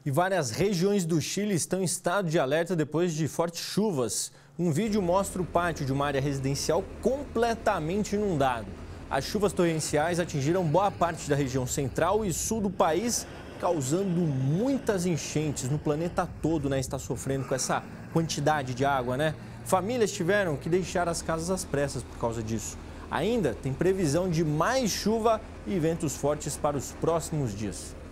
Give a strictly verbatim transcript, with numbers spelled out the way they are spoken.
E várias regiões do Chile estão em estado de alerta depois de fortes chuvas. Um vídeo mostra o pátio de uma área residencial completamente inundado. As chuvas torrenciais atingiram boa parte da região central e sul do país, causando muitas enchentes no planeta todo, né? Está sofrendo com essa quantidade de água, né? Famílias tiveram que deixar as casas às pressas por causa disso. Ainda tem previsão de mais chuva e ventos fortes para os próximos dias.